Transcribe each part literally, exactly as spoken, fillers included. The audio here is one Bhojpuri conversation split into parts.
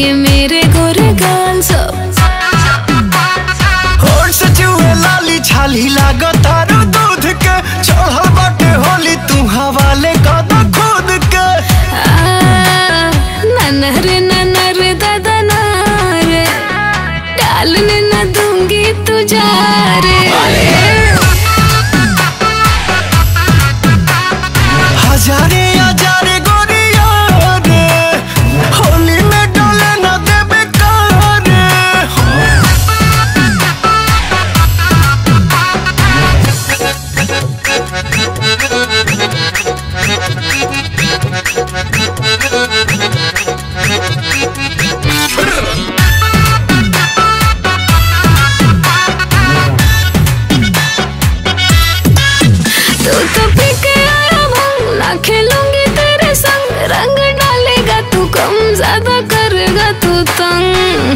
ये मेरे गोरे गाल सब होठ से चूहे लाली छाली लागो तारो दूध के चढ़ल बाटे होली तू हवाले कद खुद के ननर ननर दादा नारे डालने न दूंगी तुझा रे हजारे हजारे गोरिया रे होली में डोले न देबे कारे तू तो पी के आया भंग ना खेलूंगी तेरे संग रंग डालेगा तू कम ज्यादा करेगा तू तंग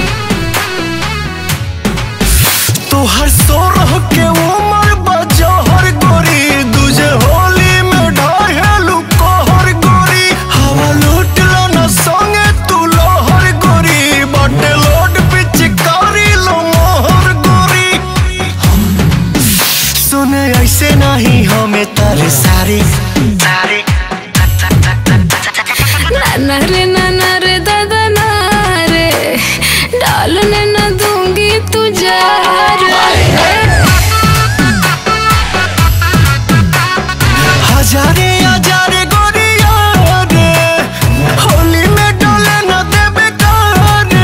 तू हर सो रह के उमर बजा हर गोरी तुझे होली में ढाहेलू कहर गोरी हवा लूट लो न संगे तू लोहर गोरी बटे लोड पिचकारी लो मोहर गोरी सुने ऐसे नहीं हमें तारे सारे सारे ननर ननर दादा नारे डालने न दूंगी तुझा हजारे हजारे गोरिया रे होली में डोले न देबे कारे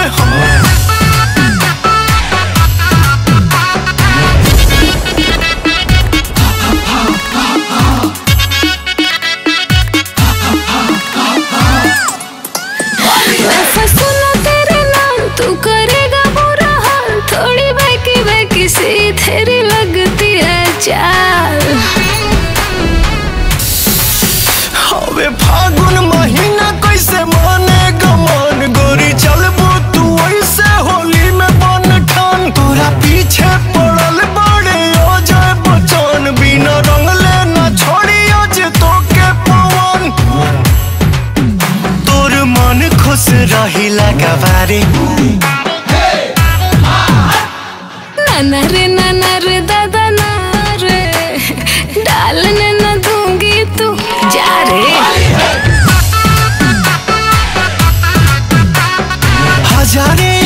मैं फंसू ना तेरे नाम तू करेगा बुरा हाल थोड़ी बहकी बहकी सी तेरी लगती है चाल हवे फागुन महीना कैसे मानेगा मन गोरी चलबू तू ऐसे होली में बन ठान तोरा पीछे पड़ल बड़े ओ जाए बचन बिना रंगले न छोड़ी आज तो के पवन तोर मन खुश रही लगवारे ननर ननर दादा नारे डालने न दूंगी तू जा रे हजारे